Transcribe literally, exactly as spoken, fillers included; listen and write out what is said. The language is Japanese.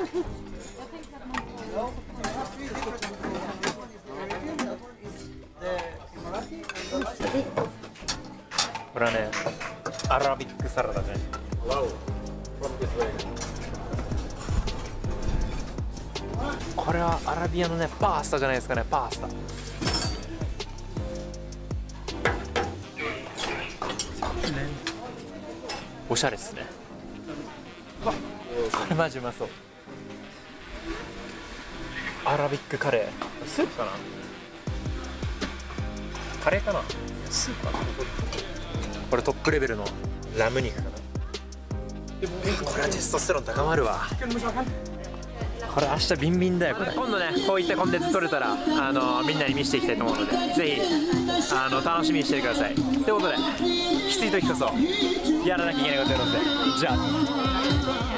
これはね、アラビックサラダじゃない。これはアラビアのね、パスタじゃないですかね、パスタ。おしゃれですね。わっ、これマジうまそう。アラビックカレー、スープかな、カレーかな、スープかな。これトップレベルのラム肉かな。これはテストステロン高まるわ。これ明日ビンビンだよこれ。今度ね、こういったコンテンツ撮れたらあのみんなに見せていきたいと思うので、ぜひあの楽しみにしててください。ということで、きつい時こそやらなきゃいけないことやろうぜ。じゃあ。